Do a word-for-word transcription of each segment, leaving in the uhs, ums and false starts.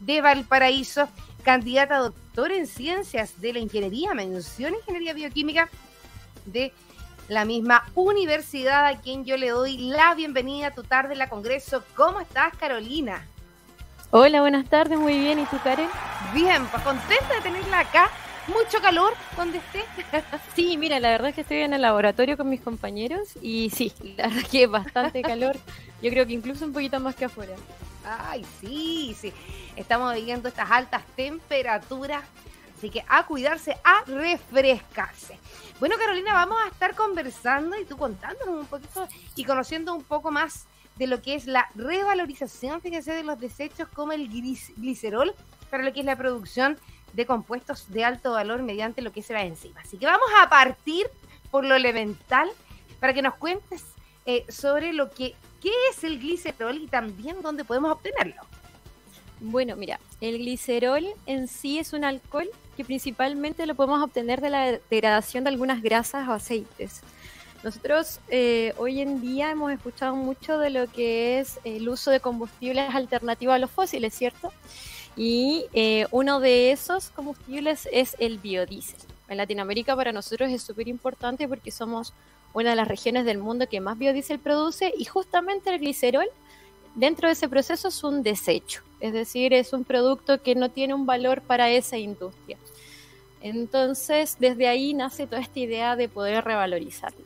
de Valparaíso, candidata a doctor en ciencias de la ingeniería, mención ingeniería bioquímica de la misma universidad, a quien yo le doy la bienvenida a tu tarde en la Congreso. ¿Cómo estás, Carolina? Hola, buenas tardes, muy bien. ¿Y tú, Karen? Bien, pues contenta de tenerla acá. Mucho calor donde esté. Sí, mira, la verdad es que estoy en el laboratorio con mis compañeros y sí, la verdad es que es bastante calor. Yo creo que incluso un poquito más que afuera. Ay, sí, sí. Estamos viviendo estas altas temperaturas, así que a cuidarse, a refrescarse. Bueno, Carolina, vamos a estar conversando y tú contándonos un poquito y conociendo un poco más de lo que es la revalorización, fíjense, de los desechos como el glicerol para lo que es la producción de compuestos de alto valor mediante lo que es la enzima. Así que vamos a partir por lo elemental para que nos cuentes eh, sobre lo que qué es el glicerol y también dónde podemos obtenerlo. Bueno, mira, el glicerol en sí es un alcohol que principalmente lo podemos obtener de la degradación de algunas grasas o aceites. Nosotros eh, hoy en día hemos escuchado mucho de lo que es el uso de combustibles alternativos a los fósiles, ¿cierto? Y eh, uno de esos combustibles es el biodiesel. En Latinoamérica para nosotros es súper importante porque somos una de las regiones del mundo que más biodiesel produce y justamente el glicerol dentro de ese proceso es un desecho, es decir, es un producto que no tiene un valor para esa industria. Entonces, desde ahí nace toda esta idea de poder revalorizarlo.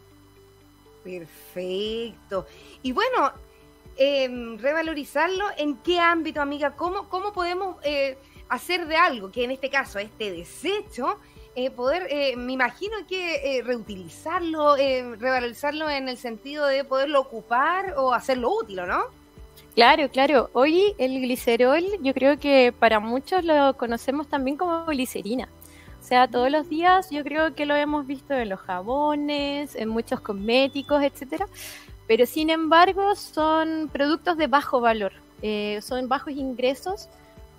Perfecto. Y bueno, eh, revalorizarlo, ¿en qué ámbito, amiga? ¿Cómo, cómo podemos eh, hacer de algo, que en este caso este desecho, eh, poder, eh, me imagino que eh, reutilizarlo, eh, revalorizarlo en el sentido de poderlo ocupar o hacerlo útil, ¿o no? Claro, claro. Hoy el glicerol yo creo que para muchos lo conocemos también como glicerina. O sea, todos los días yo creo que lo hemos visto en los jabones, en muchos cosméticos, etcétera. Pero sin embargo son productos de bajo valor, eh, son bajos ingresos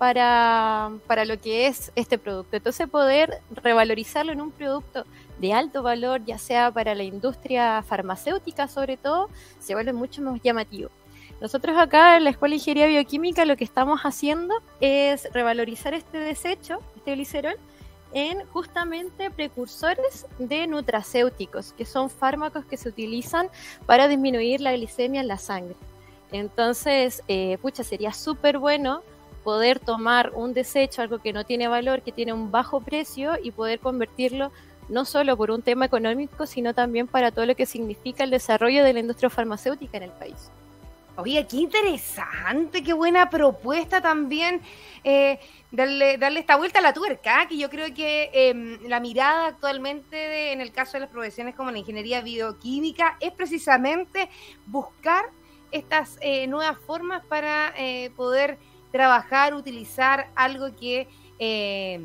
para, para lo que es este producto. Entonces poder revalorizarlo en un producto de alto valor, ya sea para la industria farmacéutica sobre todo, se vuelve mucho más llamativo. Nosotros acá en la Escuela de Ingeniería Bioquímica lo que estamos haciendo es revalorizar este desecho, este glicerol, en justamente precursores de nutracéuticos, que son fármacos que se utilizan para disminuir la glicemia en la sangre. Entonces, eh, pucha, sería súper bueno poder tomar un desecho, algo que no tiene valor, que tiene un bajo precio, y poder convertirlo no solo por un tema económico, sino también para todo lo que significa el desarrollo de la industria farmacéutica en el país. Oye, qué interesante, qué buena propuesta también, eh, darle, darle esta vuelta a la tuerca, ¿eh? Que yo creo que eh, la mirada actualmente de, en el caso de las profesiones como la ingeniería bioquímica es precisamente buscar estas eh, nuevas formas para eh, poder trabajar, utilizar algo que eh,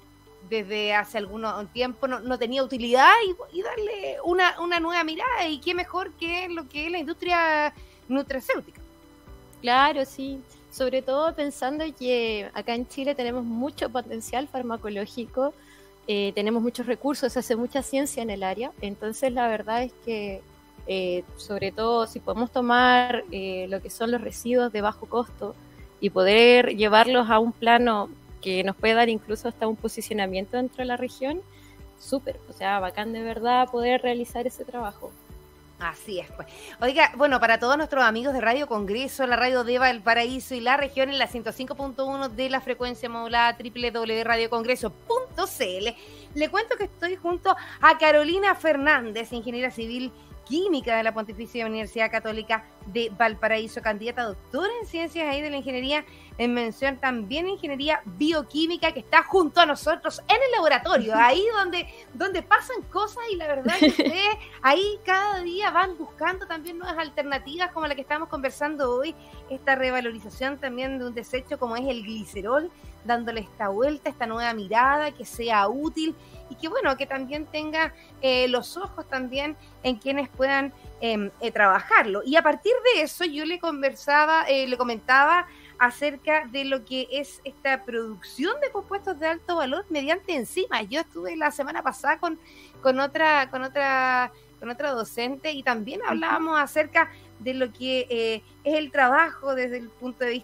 desde hace algún tiempo no, no tenía utilidad y, y darle una, una nueva mirada, y qué mejor que lo que es la industria nutracéutica. Claro, sí. Sobre todo pensando que acá en Chile tenemos mucho potencial farmacológico, eh, tenemos muchos recursos, se hace mucha ciencia en el área. Entonces la verdad es que eh, sobre todo si podemos tomar eh, lo que son los residuos de bajo costo y poder llevarlos a un plano que nos puede dar incluso hasta un posicionamiento dentro de la región, súper, o sea, bacán de verdad poder realizar ese trabajo. Así es, pues. Oiga, bueno, para todos nuestros amigos de Radio Congreso, la radio de Valparaíso y la región en la ciento cinco punto uno de la frecuencia modulada doble u doble u doble u punto radio congreso punto c l, le cuento que estoy junto a Carolina Fernández, ingeniera civil química de la Pontificia Universidad Católica de Valparaíso, candidata a doctora en ciencias ahí de la ingeniería, en mención también ingeniería bioquímica, que está junto a nosotros en el laboratorio, ahí donde, donde pasan cosas, y la verdad es que ustedes ahí cada día van buscando también nuevas alternativas como la que estamos conversando hoy, esta revalorización también de un desecho como es el glicerol, dándole esta vuelta, esta nueva mirada, que sea útil y que bueno, que también tenga eh, los ojos también en quienes puedan eh, eh, trabajarlo. Y a partir de eso yo le conversaba, eh, le comentaba acerca de lo que es esta producción de compuestos de alto valor mediante enzimas. Yo estuve la semana pasada con, con otra, con otra, con otra docente y también hablábamos acerca de lo que eh, es el trabajo desde el punto de vista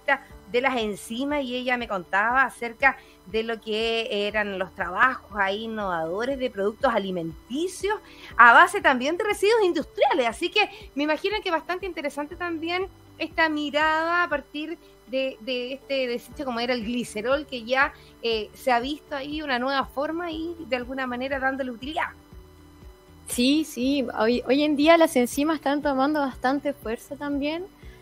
de las enzimas y ella me contaba acerca de lo que eran los trabajos ahí innovadores de productos alimenticios a base también de residuos industriales. Así que me imagino que bastante interesante también esta mirada a partir de, de este desecho como era el glicerol, que ya eh, se ha visto ahí una nueva forma y de alguna manera dándole utilidad. Sí, sí, hoy, hoy en día las enzimas están tomando bastante fuerza también,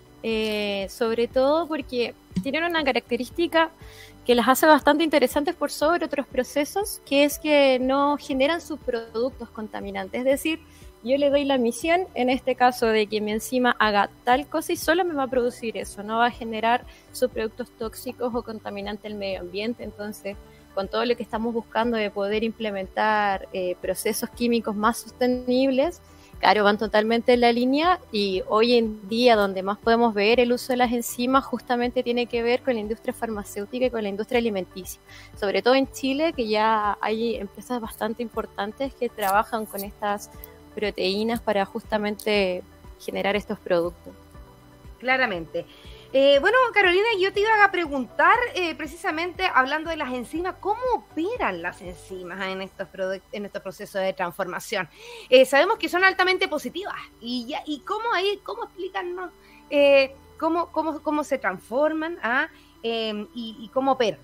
eh, sobre todo porque tienen una característica que las hace bastante interesantes por sobre otros procesos, que es que no generan subproductos contaminantes. Es decir, yo le doy la misión, en este caso, de que mi enzima haga tal cosa y solo me va a producir eso, no va a generar subproductos tóxicos o contaminantes del medio ambiente. Entonces, con todo lo que estamos buscando de poder implementar eh, procesos químicos más sostenibles, claro, van totalmente en la línea, y hoy en día donde más podemos ver el uso de las enzimas justamente tiene que ver con la industria farmacéutica y con la industria alimenticia, sobre todo en Chile, que ya hay empresas bastante importantes que trabajan con estas proteínas para justamente generar estos productos. Claramente. Eh, bueno, Carolina, yo te iba a preguntar eh, precisamente hablando de las enzimas, ¿cómo operan las enzimas en estos, en estos procesos de transformación? Eh, sabemos que son altamente positivas y, ya, y cómo ahí, cómo explicarnos eh, cómo, cómo, cómo se transforman ah, eh, y, y cómo operan.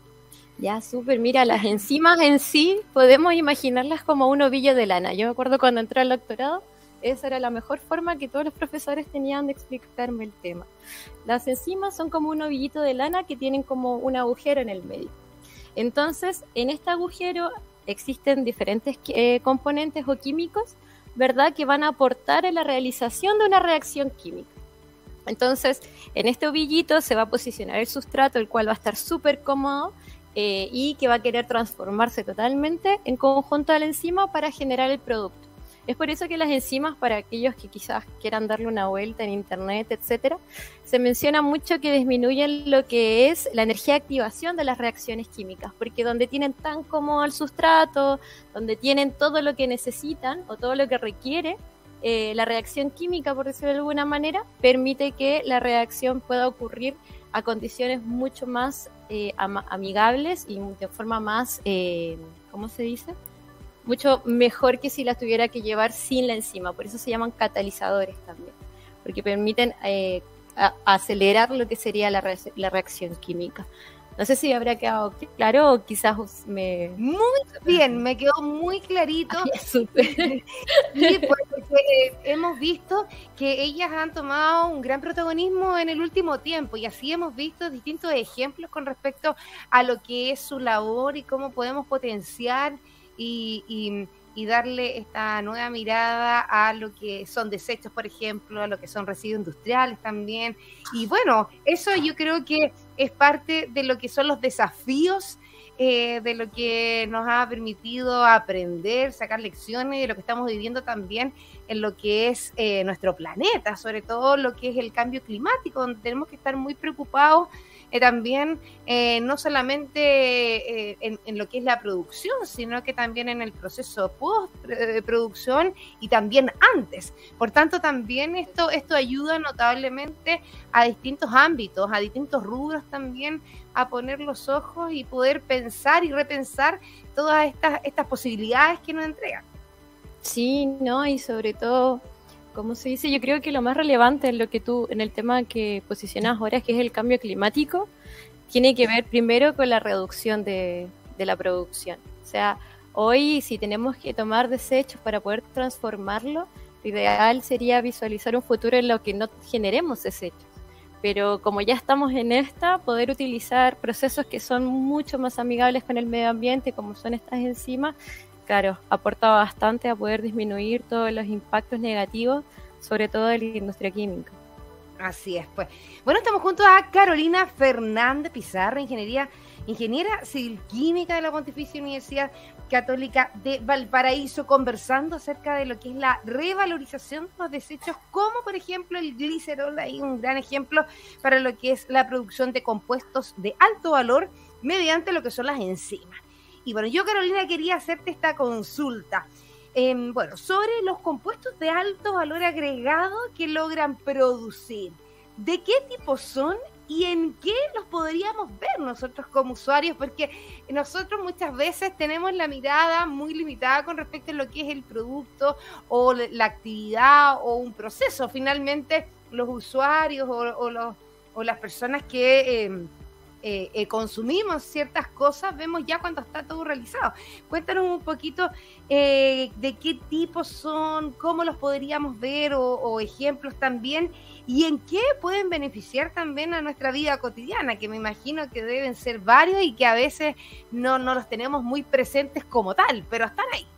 Ya, súper. Mira, las enzimas en sí podemos imaginarlas como un ovillo de lana. Yo me acuerdo cuando entré al doctorado, esa era la mejor forma que todos los profesores tenían de explicarme el tema. Las enzimas son como un ovillito de lana que tienen como un agujero en el medio. Entonces, en este agujero existen diferentes eh, componentes o químicos, ¿verdad?, que van a aportar en la realización de una reacción química. Entonces, en este ovillito se va a posicionar el sustrato, el cual va a estar súper cómodo eh, y que va a querer transformarse totalmente en conjunto de la enzima para generar el producto. Es por eso que las enzimas, para aquellos que quizás quieran darle una vuelta en internet, etcétera, se menciona mucho que disminuyen lo que es la energía de activación de las reacciones químicas, porque donde tienen tan cómodo el sustrato, donde tienen todo lo que necesitan o todo lo que requiere, eh, la reacción química, por decirlo de alguna manera, permite que la reacción pueda ocurrir a condiciones mucho más eh, am- amigables y de forma más, eh, ¿cómo se dice?, mucho mejor que si las tuviera que llevar sin la enzima. Por eso se llaman catalizadores también, porque permiten eh, a, acelerar lo que sería la, re la reacción química. No sé si habrá quedado claro o quizás me... Muy bien, me quedó muy clarito. Ay, súper. Sí, porque eh, hemos visto que ellas han tomado un gran protagonismo en el último tiempo y así hemos visto distintos ejemplos con respecto a lo que es su labor y cómo podemos potenciar Y, y, y darle esta nueva mirada a lo que son desechos, por ejemplo, a lo que son residuos industriales también. Y bueno, eso yo creo que es parte de lo que son los desafíos, eh, de lo que nos ha permitido aprender, sacar lecciones de lo que estamos viviendo también en lo que es eh, nuestro planeta, sobre todo lo que es el cambio climático, donde tenemos que estar muy preocupados Eh, también eh, no solamente eh, en, en lo que es la producción, sino que también en el proceso post-producción y también antes. Por tanto, también esto, esto ayuda notablemente a distintos ámbitos, a distintos rubros también, a poner los ojos y poder pensar y repensar todas estas, estas posibilidades que nos entregan. Sí, ¿no? Y sobre todo, como se dice, yo creo que lo más relevante en lo que tú, en el tema que posicionas ahora, que es el cambio climático, tiene que ver primero con la reducción de, de la producción. O sea, hoy si tenemos que tomar desechos para poder transformarlo, lo ideal sería visualizar un futuro en lo que no generemos desechos. Pero como ya estamos en esta, poder utilizar procesos que son mucho más amigables con el medio ambiente, como son estas enzimas, claro, aporta bastante a poder disminuir todos los impactos negativos, sobre todo de la industria química. Así es, pues. Bueno, estamos junto a Carolina Fernández Pizarro, ingeniería, ingeniera civil química de la Pontificia Universidad Católica de Valparaíso, conversando acerca de lo que es la revalorización de los desechos, como por ejemplo el glicerol, ahí un gran ejemplo para lo que es la producción de compuestos de alto valor mediante lo que son las enzimas. Y bueno, yo, Carolina, quería hacerte esta consulta. Eh, bueno, sobre los compuestos de alto valor agregado que logran producir. ¿De qué tipo son y en qué los podríamos ver nosotros como usuarios, porque nosotros muchas veces tenemos la mirada muy limitada con respecto a lo que es el producto o la actividad o un proceso. Finalmente, los usuarios o, o, los, o las personas que eh, eh, eh, consumimos ciertas cosas, vemos ya cuando está todo realizado. Cuéntanos un poquito eh, de qué tipos son, cómo los podríamos ver o, o ejemplos también, y en qué pueden beneficiar también a nuestra vida cotidiana, que me imagino que deben ser varios y que a veces no, no los tenemos muy presentes como tal, pero están ahí.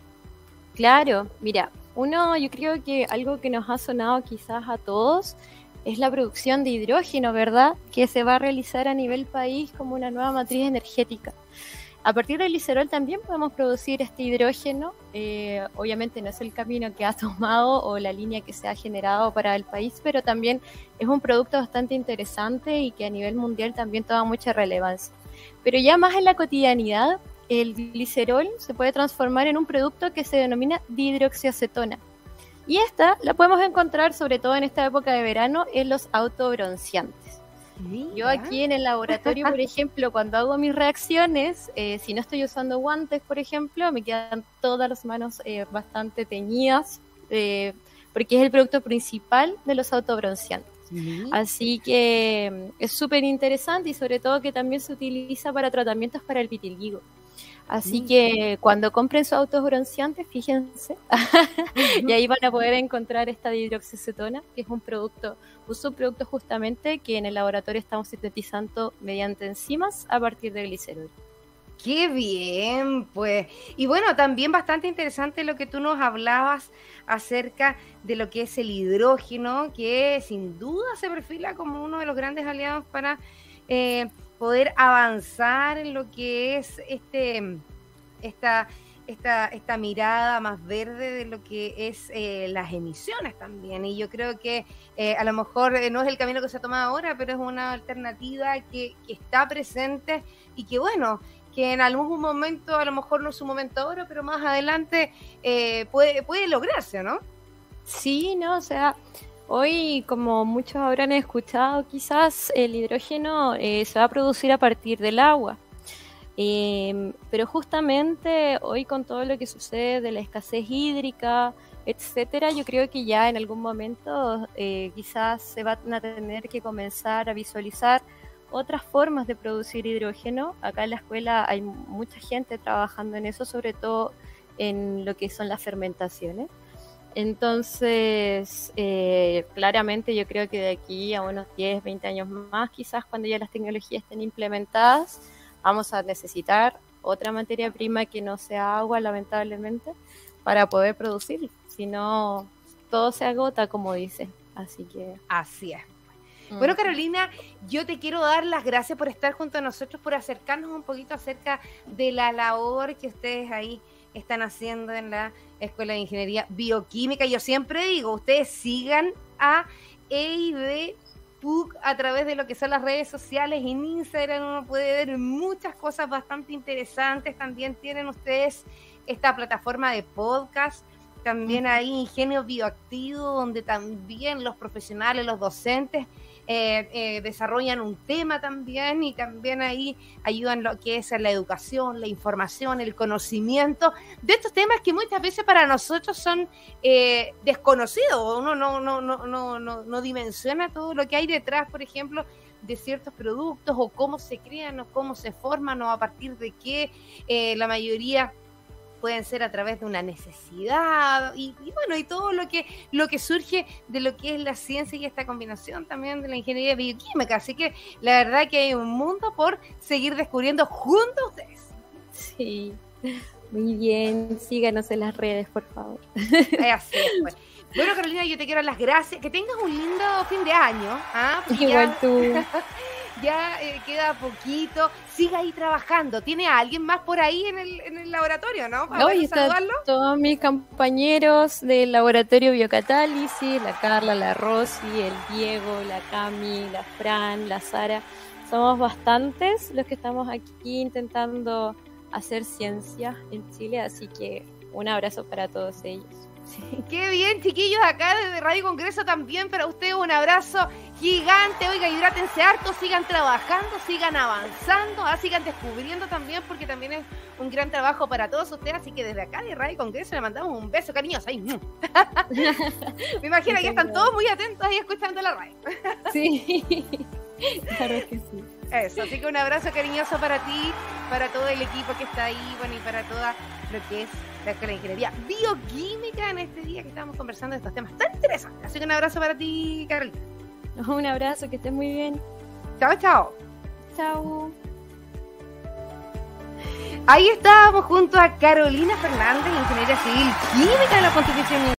Claro, mira, uno, yo creo que algo que nos ha sonado quizás a todos es la producción de hidrógeno, ¿verdad? Que se va a realizar a nivel país como una nueva matriz energética. A partir del glicerol también podemos producir este hidrógeno. Eh, obviamente no es el camino que ha tomado o la línea que se ha generado para el país, pero también es un producto bastante interesante y que a nivel mundial también toma mucha relevancia. Pero ya más en la cotidianidad, el glicerol se puede transformar en un producto que se denomina dihidroxiacetona. Y esta la podemos encontrar sobre todo en esta época de verano en los autobronceantes. Mira. Yo aquí en el laboratorio, por ejemplo, cuando hago mis reacciones, eh, si no estoy usando guantes, por ejemplo, me quedan todas las manos eh, bastante teñidas, eh, porque es el producto principal de los autobronceantes. Uh-huh. Así que es súper interesante y sobre todo que también se utiliza para tratamientos para el vitiligo. Así uh-huh. que cuando compren sus autobronceantes, fíjense, uh-huh. y ahí van a poder encontrar esta dihidroxiacetona, que es un producto, un subproducto justamente que en el laboratorio estamos sintetizando mediante enzimas a partir de glicerol. ¡Qué bien! Pues, y bueno, también bastante interesante lo que tú nos hablabas acerca de lo que es el hidrógeno, que sin duda se perfila como uno de los grandes aliados para eh, poder avanzar en lo que es este esta, esta, esta mirada más verde de lo que es eh, las emisiones también. Y yo creo que eh, a lo mejor eh, no es el camino que se ha tomado ahora, pero es una alternativa que, que está presente y que bueno, que en algún momento, a lo mejor no es su momento ahora, pero más adelante eh, puede, puede lograrse, ¿no? Sí, no, o sea, hoy, como muchos habrán escuchado, quizás el hidrógeno eh, se va a producir a partir del agua. Eh, pero justamente hoy con todo lo que sucede de la escasez hídrica, etcétera, yo creo que ya en algún momento eh, quizás se van a tener que comenzar a visualizar otras formas de producir hidrógeno. Acá en la escuela hay mucha gente trabajando en eso, sobre todo en lo que son las fermentaciones. Entonces, eh, claramente yo creo que de aquí a unos diez, veinte años más, quizás cuando ya las tecnologías estén implementadas, vamos a necesitar otra materia prima que no sea agua, lamentablemente, para poder producir. Si no, todo se agota, como dicen. Así que... Así es. Bueno, Carolina, yo te quiero dar las gracias por estar junto a nosotros, por acercarnos un poquito acerca de la labor que ustedes ahí están haciendo en la Escuela de Ingeniería Bioquímica. Yo siempre digo, ustedes sigan a E I B P U C a través de lo que son las redes sociales. En Instagram uno puede ver muchas cosas bastante interesantes. También tienen ustedes esta plataforma de podcast. También hay Ingenio Bioactivo, donde también los profesionales, los docentes eh, eh, desarrollan un tema también, y también ahí ayudan lo que es la educación, la información, el conocimiento de estos temas que muchas veces para nosotros son eh, desconocidos. Uno no, no, no, no, no, no dimensiona todo lo que hay detrás, por ejemplo, de ciertos productos, o cómo se crean, o cómo se forman, o a partir de qué. Eh, la mayoría pueden ser a través de una necesidad, y, y bueno, y todo lo que lo que surge de lo que es la ciencia y esta combinación también de la ingeniería bioquímica. Así que la verdad que hay un mundo por seguir descubriendo junto a ustedes. Sí, muy bien, síganos en las redes, por favor. Así es, pues. Bueno, Carolina, yo te quiero dar las gracias, que tengas un lindo fin de año, ¿ah? Igual ya... tú. Ya eh, queda poquito, siga ahí trabajando. ¿Tiene a alguien más por ahí en el, en el laboratorio, no? ¿Para no, y saludarlo? Todos mis compañeros del laboratorio Biocatálisis, la Carla, la Rosy, el Diego, la Cami, la Fran, la Sara. Somos bastantes los que estamos aquí intentando hacer ciencia en Chile, así que un abrazo para todos ellos. Sí. Qué bien, chiquillos, acá desde Radio Congreso también para ustedes un abrazo gigante. Oiga, hidrátense harto, sigan trabajando, sigan avanzando, ¿ah? Sigan descubriendo también, porque también es un gran trabajo para todos ustedes. Así que desde acá de Radio Congreso le mandamos un beso cariñoso. Ahí. Me imagino que están todos muy atentos ahí escuchando la radio. Sí, claro que sí. Eso, así que un abrazo cariñoso para ti, para todo el equipo que está ahí, bueno, y para toda lo que es la Escuela de Ingeniería Bioquímica en este día que estamos conversando de estos temas tan interesantes. Así que un abrazo para ti, Carolina. Un abrazo, que estés muy bien. Chao, chao. Chao. Ahí estábamos junto a Carolina Fernández, ingeniera civil química de la Constitución.